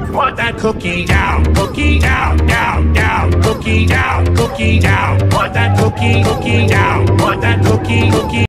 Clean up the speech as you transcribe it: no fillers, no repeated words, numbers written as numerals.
Put that cookie down, cookie down, down, down, cookie down, cookie down. Put that cookie down, put that cookie